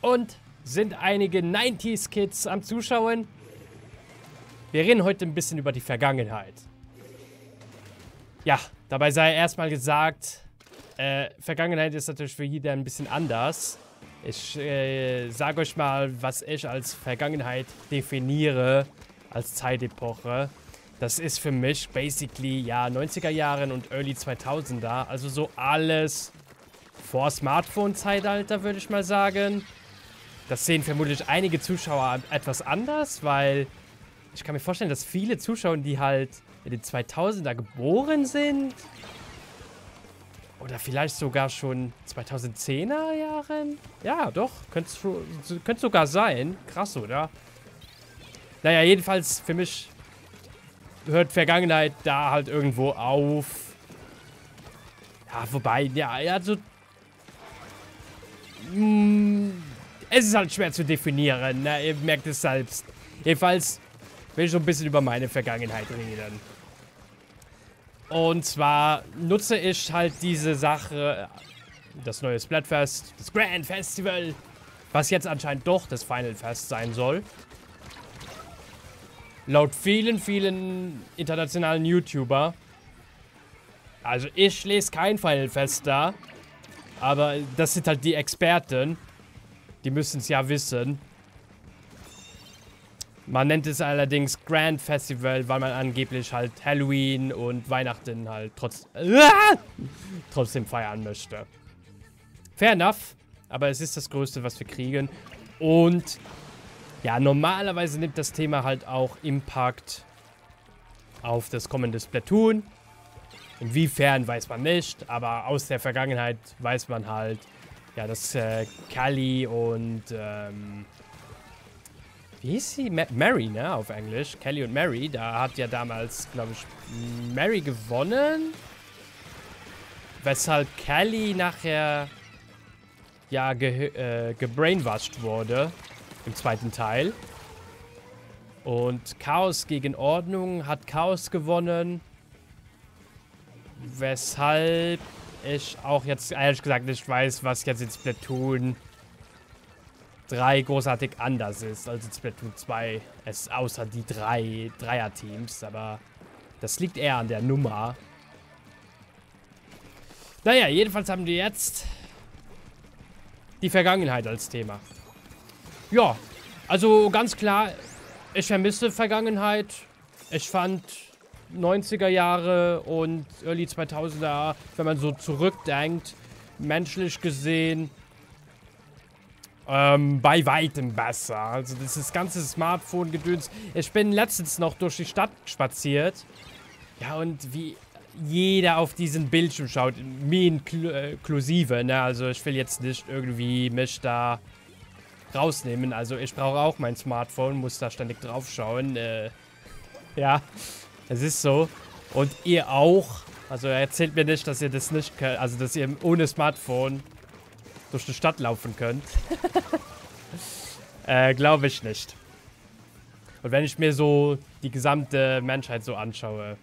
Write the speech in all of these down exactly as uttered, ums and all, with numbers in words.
Und sind einige neunziger-Kids am Zuschauen? Wir reden heute ein bisschen über die Vergangenheit. Ja, dabei sei erstmal gesagt, äh, Vergangenheit ist natürlich für jeder ein bisschen anders. Ich äh, sage euch mal, was ich als Vergangenheit definiere, als Zeitepoche. Das ist für mich basically, ja, neunziger Jahren und Early zweitausender. Also so alles vor Smartphone-Zeitalter, würde ich mal sagen. Das sehen vermutlich einige Zuschauer etwas anders, weil ich kann mir vorstellen, dass viele Zuschauer, die halt in den zweitausender geboren sind, oder vielleicht sogar schon zweitausendzehner Jahren? Ja, doch, könnte es sogar sein. Krass, oder? Naja, jedenfalls für mich hört Vergangenheit da halt irgendwo auf. Ja, wobei, ja, also... Mh, es ist halt schwer zu definieren, ne? Ihr merkt es selbst. Jedenfalls will ich so ein bisschen über meine Vergangenheit reden. Und zwar nutze ich halt diese Sache, das neue Splatfest, das Grand Festival, was jetzt anscheinend doch das Final Fest sein soll. Laut vielen, vielen internationalen YouTuber. Also ich lese kein Final Fest da. Aber das sind halt die Experten. Die müssen es ja wissen. Man nennt es allerdings Grand Festival, weil man angeblich halt Halloween und Weihnachten halt trotz, ah, trotzdem feiern möchte. Fair enough. Aber es ist das Größte, was wir kriegen. Und... ja, normalerweise nimmt das Thema halt auch Impact auf das kommende Splatoon. Inwiefern weiß man nicht, aber aus der Vergangenheit weiß man halt, ja, dass äh, Callie und, ähm, wie hieß sie? Ma Mary, ne, auf Englisch. Callie und Mary, da hat ja damals, glaube ich, Mary gewonnen. Weshalb Callie nachher, ja, ge äh, gebrainwashed wurde. Im zweiten Teil. Und Chaos gegen Ordnung hat Chaos gewonnen. Weshalb ich auch jetzt ehrlich gesagt nicht weiß, was jetzt in Splatoon drei großartig anders ist als in Splatoon zwei. Es außer die drei Dreier-Teams. Aber das liegt eher an der Nummer. Naja, jedenfalls haben wir jetzt die Vergangenheit als Thema. Ja, also ganz klar, ich vermisse Vergangenheit. Ich fand neunziger Jahre und Early zweitausender, wenn man so zurückdenkt, menschlich gesehen, ähm, bei weitem besser. Also das ist ganze Smartphone-Gedöns. Ich bin letztens noch durch die Stadt spaziert. Ja, und wie jeder auf diesen Bildschirm schaut, mir inklusive, ne? Also ich will jetzt nicht irgendwie mich da rausnehmen. Also ich brauche auch mein Smartphone, muss da ständig drauf schauen. Äh, ja, es ist so. Und ihr auch. Also erzählt mir nicht, dass ihr das nicht könnt. Also dass ihr ohne Smartphone durch die Stadt laufen könnt. äh, glaube ich nicht. Und wenn ich mir so die gesamte Menschheit so anschaue.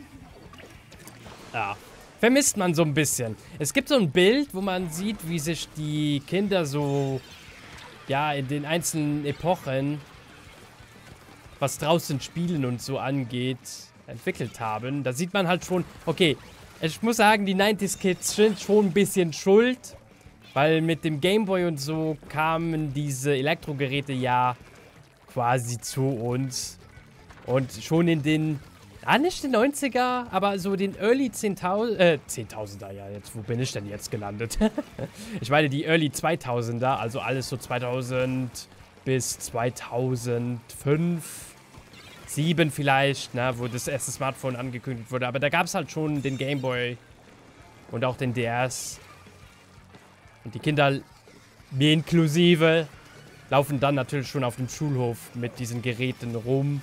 Ja, vermisst man so ein bisschen. Es gibt so ein Bild, wo man sieht, wie sich die Kinder so... ja, in den einzelnen Epochen, was draußen Spielen und so angeht, entwickelt haben. Da sieht man halt schon, okay, ich muss sagen, die neunziger-Kids sind schon ein bisschen schuld, weil mit dem Gameboy und so kamen diese Elektrogeräte ja quasi zu uns. Und schon in den, ah, nicht den neunziger, aber so den Early zehntausend, äh, zehntausender, ja, jetzt, wo bin ich denn jetzt gelandet? Ich meine die Early zweitausender, also alles so zweitausend bis zweitausendfünf, sieben vielleicht, ne, wo das erste Smartphone angekündigt wurde. Aber da gab es halt schon den Gameboy und auch den D S. Und die Kinder, mir inklusive, laufen dann natürlich schon auf dem Schulhof mit diesen Geräten rum.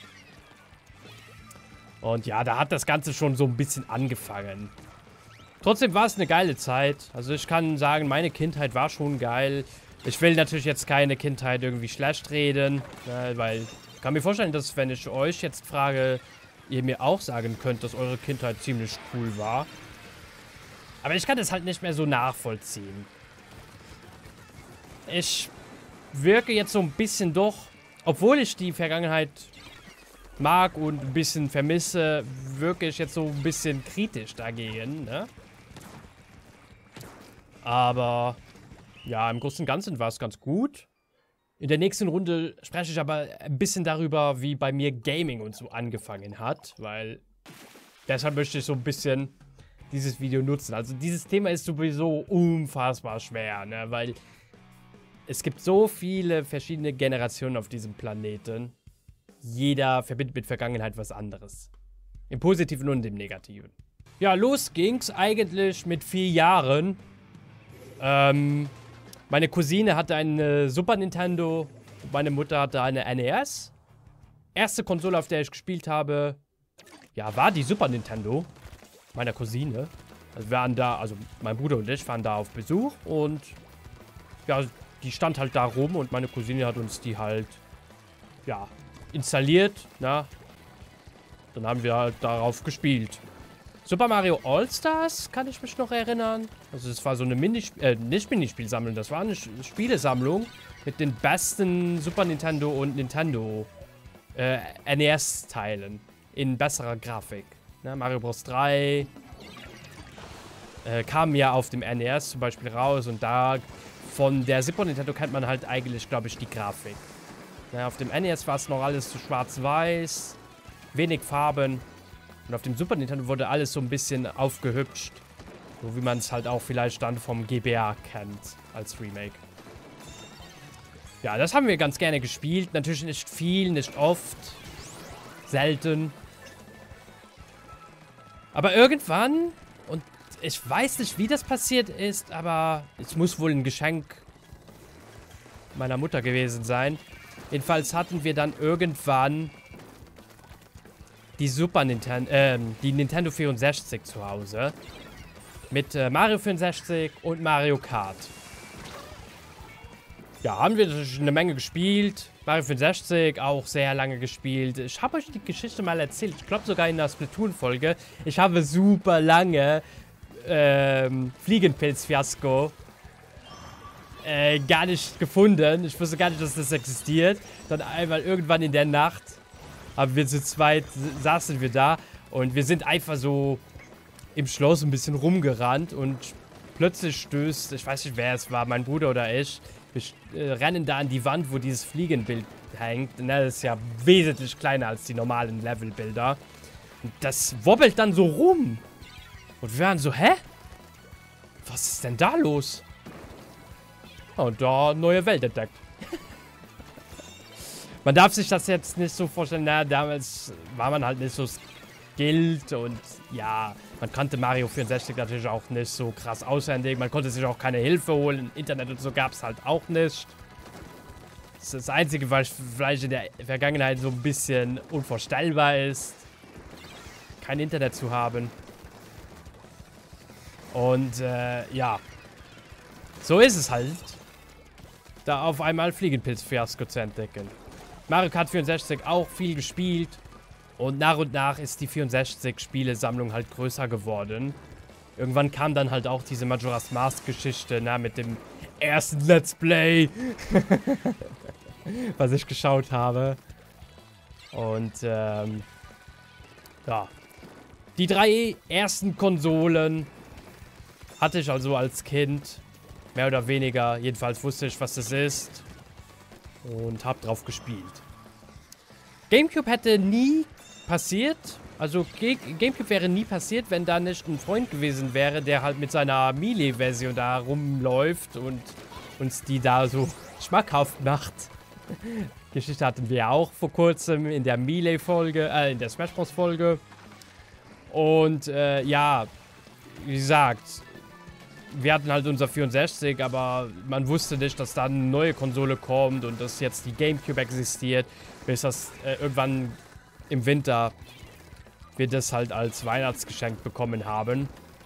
Und ja, da hat das Ganze schon so ein bisschen angefangen. Trotzdem war es eine geile Zeit. Also ich kann sagen, meine Kindheit war schon geil. Ich will natürlich jetzt keine Kindheit irgendwie schlecht reden, ne, weil ich kann mir vorstellen, dass wenn ich euch jetzt frage, ihr mir auch sagen könnt, dass eure Kindheit ziemlich cool war. Aber ich kann das halt nicht mehr so nachvollziehen. Ich wirke jetzt so ein bisschen doch, obwohl ich die Vergangenheit mag und ein bisschen vermisse, wirke ich jetzt so ein bisschen kritisch dagegen, ne? Aber ja, im Großen und Ganzen war es ganz gut. In der nächsten Runde spreche ich aber ein bisschen darüber, wie bei mir Gaming und so angefangen hat, weil deshalb möchte ich so ein bisschen dieses Video nutzen. Also dieses Thema ist sowieso unfassbar schwer, ne? Weil es gibt so viele verschiedene Generationen auf diesem Planeten. Jeder verbindet mit Vergangenheit was anderes. Im Positiven und im Negativen. Ja, los ging's eigentlich mit vier Jahren. Ähm, meine Cousine hatte eine Super Nintendo, meine Mutter hatte eine N E S. Erste Konsole, auf der ich gespielt habe, ja, war die Super Nintendo meiner Cousine. Also wir waren da, also mein Bruder und ich waren da auf Besuch und ja, die stand halt da rum und meine Cousine hat uns die halt, ja, installiert, na. Dann haben wir halt darauf gespielt. Super Mario All-Stars kann ich mich noch erinnern. Also es war so eine Minispiel, äh, nicht Minispielsammlung, das war eine Spielesammlung mit den besten Super Nintendo und Nintendo äh, N E S-Teilen in besserer Grafik. Ne, Mario Bros. drei äh, kam ja auf dem N E S zum Beispiel raus und da von der Super Nintendo kennt man halt eigentlich, glaube ich, die Grafik. Ne, auf dem N E S war es noch alles so schwarz-weiß, wenig Farben. Und auf dem Super Nintendo wurde alles so ein bisschen aufgehübscht. So wie man es halt auch vielleicht dann vom G B A kennt als Remake. Ja, das haben wir ganz gerne gespielt. Natürlich nicht viel, nicht oft. Selten. Aber irgendwann, und ich weiß nicht, wie das passiert ist, aber es muss wohl ein Geschenk meiner Mutter gewesen sein. Jedenfalls hatten wir dann irgendwann die Super Nintendo, ähm, die Nintendo vierundsechzig zu Hause. Mit äh, Mario vierundsechzig und Mario Kart. Ja, haben wir eine Menge gespielt. Mario vierundsechzig auch sehr lange gespielt. Ich habe euch die Geschichte mal erzählt. Ich glaube sogar in der Splatoon-Folge. Ich habe super lange ähm, Fliegenpilz-Fiasko äh, gar nicht gefunden. Ich wusste gar nicht, dass das existiert. Dann einmal irgendwann in der Nacht haben wir zu zweit, saßen wir da und wir sind einfach so im Schloss ein bisschen rumgerannt und plötzlich stößt, ich weiß nicht, wer es war, mein Bruder oder ich, wir äh, rennen da an die Wand, wo dieses Fliegenbild hängt. Na, das ist ja wesentlich kleiner als die normalen Levelbilder. Und das wobbelt dann so rum. Und wir waren so, hä? Was ist denn da los? Und da neue Welt entdeckt. Man darf sich das jetzt nicht so vorstellen, na, damals war man halt nicht so skilled und ja, man kannte Mario vierundsechzig natürlich auch nicht so krass auswendig. Man konnte sich auch keine Hilfe holen. Internet und so gab es halt auch nicht. Das ist das Einzige, was vielleicht in der Vergangenheit so ein bisschen unvorstellbar ist. Kein Internet zu haben. Und äh, ja, so ist es halt, da auf einmal Fliegenpilz-Fiasko zu entdecken. Mario Kart vierundsechzig auch viel gespielt. Und nach und nach ist die vierundsechzig-Spielesammlung halt größer geworden. Irgendwann kam dann halt auch diese Majora's Mask-Geschichte, na, mit dem ersten Let's Play, was ich geschaut habe. Und, ähm, ja. Die drei ersten Konsolen hatte ich also als Kind, mehr oder weniger. Jedenfalls wusste ich, was das ist. Und hab drauf gespielt. GameCube hätte nie passiert. Also GameCube wäre nie passiert, wenn da nicht ein Freund gewesen wäre, der halt mit seiner Melee-Version da rumläuft und uns die da so schmackhaft macht. Geschichte hatten wir auch vor kurzem in der Melee-Folge, äh, in der Smash Bros-Folge. Und äh, ja, wie gesagt, wir hatten halt unser vierundsechzig, aber man wusste nicht, dass da eine neue Konsole kommt und dass jetzt die GameCube existiert, bis das äh, irgendwann im Winter wir das halt als Weihnachtsgeschenk bekommen haben.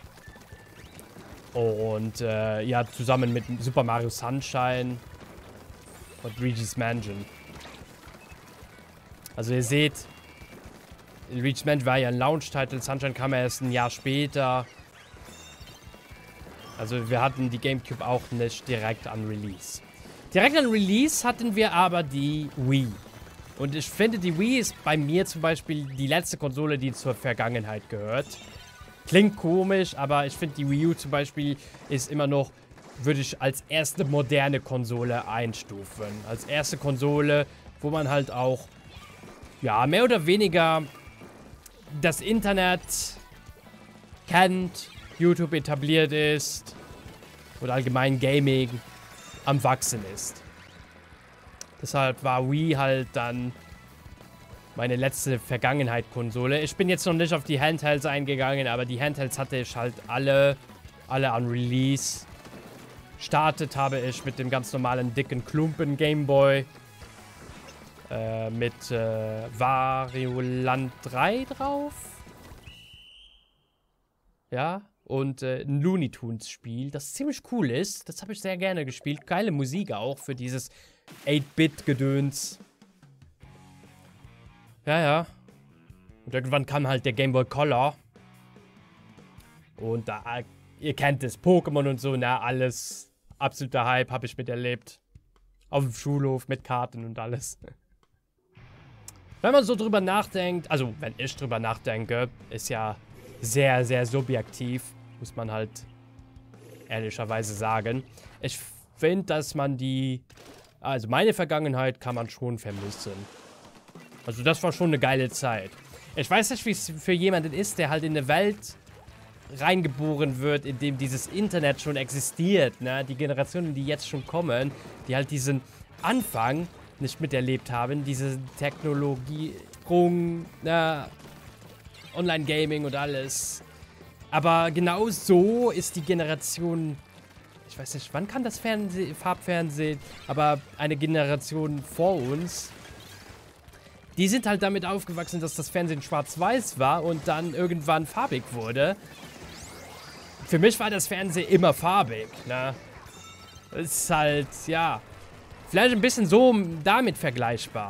Und äh, ja, zusammen mit Super Mario Sunshine und Luigi's Mansion. Also ihr seht, Luigi's Mansion war ja ein Launch-Title, Sunshine kam erst ein Jahr später. Also wir hatten die GameCube auch nicht direkt an Release. Direkt an Release hatten wir aber die Wii. Und ich finde, die Wii ist bei mir zum Beispiel die letzte Konsole, die zur Vergangenheit gehört. Klingt komisch, aber ich finde, die Wii U zum Beispiel ist immer noch, würde ich als erste moderne Konsole einstufen. Als erste Konsole, wo man halt auch, ja, mehr oder weniger das Internet kennt, YouTube etabliert ist oder allgemein Gaming am Wachsen ist. Deshalb war Wii halt dann meine letzte Vergangenheit-Konsole. Ich bin jetzt noch nicht auf die Handhelds eingegangen, aber die Handhelds hatte ich halt alle, alle an Release. Startet habe ich mit dem ganz normalen dicken Klumpen Gameboy. Äh, mit äh, Wario Land drei drauf. Ja, und äh, ein Looney Tunes Spiel, das ziemlich cool ist. Das habe ich sehr gerne gespielt. Geile Musik auch für dieses acht Bit Gedöns. Ja, ja. Und irgendwann kam halt der Game Boy Color. Und da, ihr kennt es, Pokémon und so, na, alles absoluter Hype, habe ich miterlebt. Auf dem Schulhof mit Karten und alles. Wenn man so drüber nachdenkt, also wenn ich drüber nachdenke, ist ja sehr, sehr subjektiv, muss man halt ehrlicherweise sagen. Ich finde, dass man die, also meine Vergangenheit kann man schon vermissen. Also das war schon eine geile Zeit. Ich weiß nicht, wie es für jemanden ist, der halt in eine Welt reingeboren wird, in dem dieses Internet schon existiert, ne? Die Generationen, die jetzt schon kommen, die halt diesen Anfang nicht miterlebt haben, diese Technologiesprung, ne? Online-Gaming und alles. Aber genau so ist die Generation, ich weiß nicht, wann kam das Fernseh, Farbfernsehen, aber eine Generation vor uns, die sind halt damit aufgewachsen, dass das Fernsehen schwarz-weiß war und dann irgendwann farbig wurde. Für mich war das Fernsehen immer farbig, ne? Das ist halt, ja, vielleicht ein bisschen so damit vergleichbar.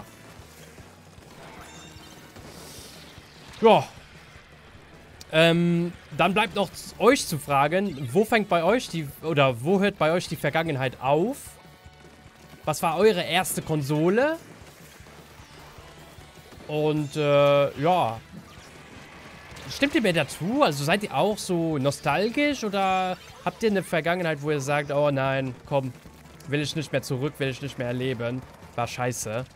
Ja. Ähm, dann bleibt noch euch zu fragen, wo fängt bei euch die, oder wo hört bei euch die Vergangenheit auf? Was war eure erste Konsole? Und, äh, ja. Stimmt ihr mir dazu? Also seid ihr auch so nostalgisch oder habt ihr eine Vergangenheit, wo ihr sagt, oh nein, komm, will ich nicht mehr zurück, will ich nicht mehr erleben. War scheiße.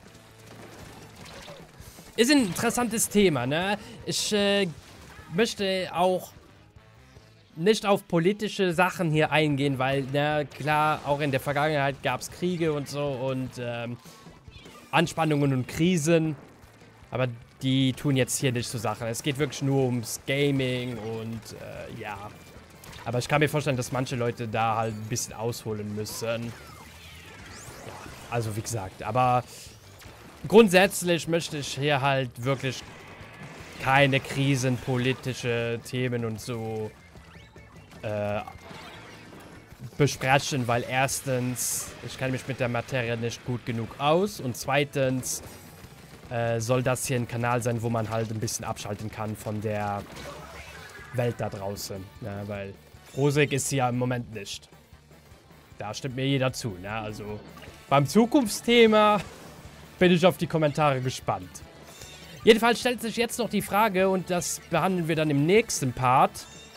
Ist ein interessantes Thema, ne? Ich, äh, möchte auch nicht auf politische Sachen hier eingehen, weil, na klar, auch in der Vergangenheit gab es Kriege und so und ähm, Anspannungen und Krisen, aber die tun jetzt hier nicht so Sachen. Es geht wirklich nur ums Gaming und äh, ja, aber ich kann mir vorstellen, dass manche Leute da halt ein bisschen ausholen müssen. Ja, also wie gesagt, aber grundsätzlich möchte ich hier halt wirklich keine krisenpolitische Themen und so äh, besprechen, weil erstens, ich kenne mich mit der Materie nicht gut genug aus und zweitens äh, soll das hier ein Kanal sein, wo man halt ein bisschen abschalten kann von der Welt da draußen, ne? Weil rosig ist sie ja im Moment nicht. Da stimmt mir jeder zu, ne? Also beim Zukunftsthema bin ich auf die Kommentare gespannt. Jedenfalls stellt sich jetzt noch die Frage, und das behandeln wir dann im nächsten Part.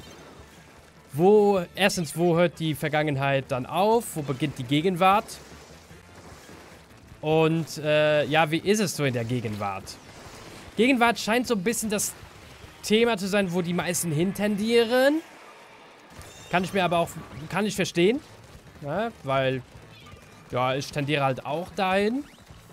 Wo, erstens, wo hört die Vergangenheit dann auf? Wo beginnt die Gegenwart? Und, äh, ja, wie ist es so in der Gegenwart? Gegenwart scheint so ein bisschen das Thema zu sein, wo die meisten hintendieren. Kann ich mir aber auch, kann ich verstehen. Ja, weil, ja, ich tendiere halt auch dahin.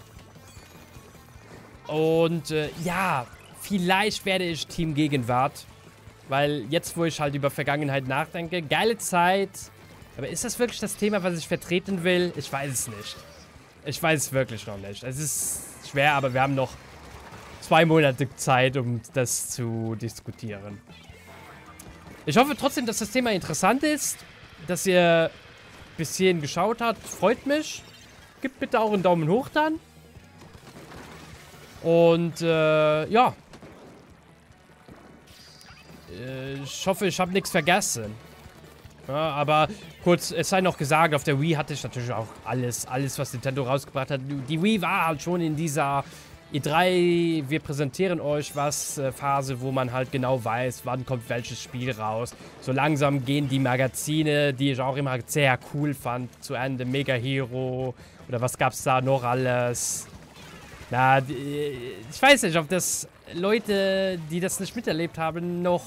Und äh, ja, vielleicht werde ich Team Gegenwart. Weil jetzt, wo ich halt über Vergangenheit nachdenke, geile Zeit. Aber ist das wirklich das Thema, was ich vertreten will? Ich weiß es nicht. Ich weiß es wirklich noch nicht. Es ist schwer, aber wir haben noch zwei Monate Zeit, um das zu diskutieren. Ich hoffe trotzdem, dass das Thema interessant ist. Dass ihr bis hierhin geschaut habt. Freut mich. Gebt bitte auch einen Daumen hoch dann. Und, äh, ja. Ich hoffe, ich habe nichts vergessen. Ja, aber kurz, es sei noch gesagt, auf der Wii hatte ich natürlich auch alles, alles, was Nintendo rausgebracht hat. Die Wii war halt schon in dieser E drei, wir präsentieren euch was, äh, Phase, wo man halt genau weiß, wann kommt welches Spiel raus. So langsam gehen die Magazine, die ich auch immer sehr cool fand, zu Ende. Mega Hero oder was gab's da noch alles? Na, die, ich weiß nicht, ob das Leute, die das nicht miterlebt haben, noch...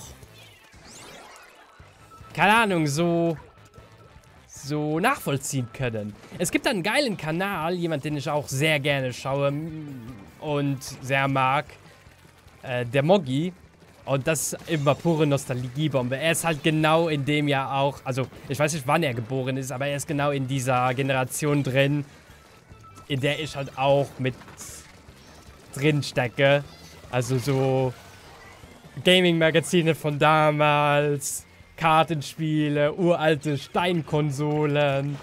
keine Ahnung, so, so nachvollziehen können. Es gibt einen geilen Kanal, jemand, den ich auch sehr gerne schaue und sehr mag, äh, der Moggi. Und das ist immer pure Nostalgiebombe. Er ist halt genau in dem Jahr auch, also ich weiß nicht, wann er geboren ist, aber er ist genau in dieser Generation drin, in der ich halt auch mit drin stecke. Also so Gaming-Magazine von damals, Kartenspiele, uralte Steinkonsolen.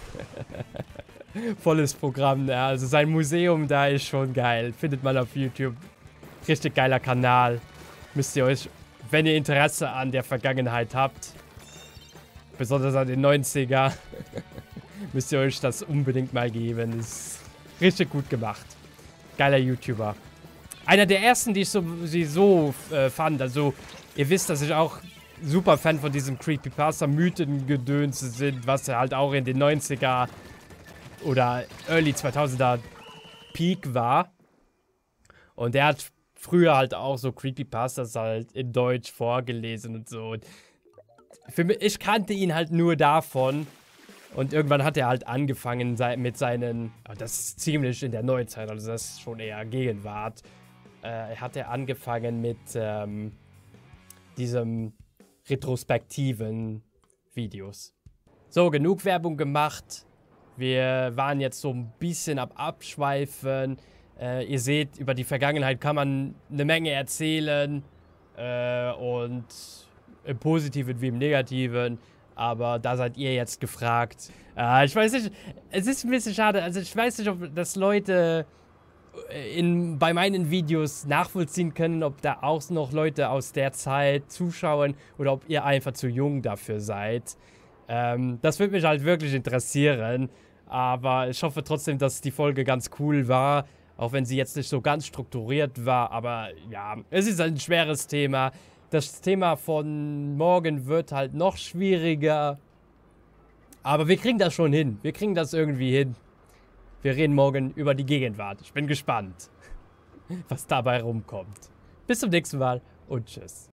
Volles Programm, ja. Also sein Museum da ist schon geil. Findet man auf YouTube. Richtig geiler Kanal. Müsst ihr euch, wenn ihr Interesse an der Vergangenheit habt, besonders an den neunziger, müsst ihr euch das unbedingt mal geben. Ist richtig gut gemacht. Geiler YouTuber. Einer der ersten, die ich so, sie so äh, fand. Also, ihr wisst, dass ich auch super Fan von diesem Creepypasta-Mythengedöns sind, was halt auch in den neunziger oder Early zweitausender Peak war. Und der hat früher halt auch so Creepypastas halt in Deutsch vorgelesen und so. Und für mich, ich kannte ihn halt nur davon. Und irgendwann hat er halt angefangen mit seinen, das ist ziemlich in der Neuzeit, also das ist schon eher Gegenwart, äh, hat er angefangen mit ähm, diesem retrospektiven Videos. So, genug Werbung gemacht. Wir waren jetzt so ein bisschen am Abschweifen. Äh, ihr seht, über die Vergangenheit kann man eine Menge erzählen. Äh, und im Positiven wie im Negativen. Aber da seid ihr jetzt gefragt. Äh, ich weiß nicht, es ist ein bisschen schade. Also ich weiß nicht, ob das Leute in, bei meinen Videos nachvollziehen können, ob da auch noch Leute aus der Zeit zuschauen oder ob ihr einfach zu jung dafür seid. Ähm, das würde mich halt wirklich interessieren. Aber ich hoffe trotzdem, dass die Folge ganz cool war. Auch wenn sie jetzt nicht so ganz strukturiert war. Aber ja, es ist ein schweres Thema. Das Thema von morgen wird halt noch schwieriger. Aber wir kriegen das schon hin. Wir kriegen das irgendwie hin. Wir reden morgen über die Gegenwart. Ich bin gespannt, was dabei rumkommt. Bis zum nächsten Mal und tschüss.